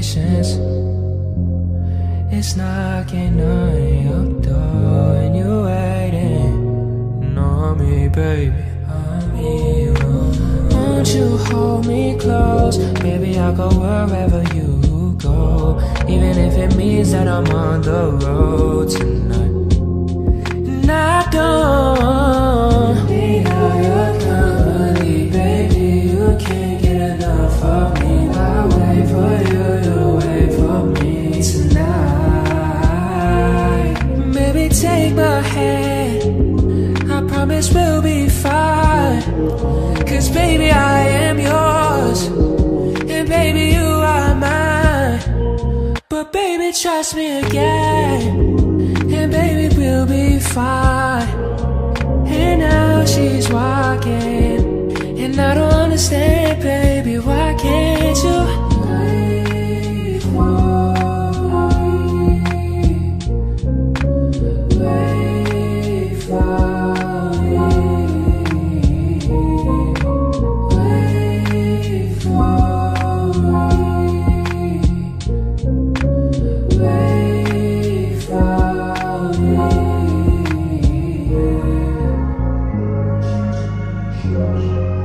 patience. It's knocking on your door and you're waiting on me, baby. Won't you hold me close? Baby, I'll go wherever you go, even if it means that I'm on the road tonight. And I don't need all your company, baby. You can't get enough of me. I'll wait for you, you wait for me tonight. Baby, take my hand, I promise we'll be fine. Cause baby, I am yours, and baby, you are mine. But baby, trust me again, and baby, we'll be fine. And now she's walking, and I don't understand, baby, why can't you wait for me? Wait for me. Wait for me. Wait for me.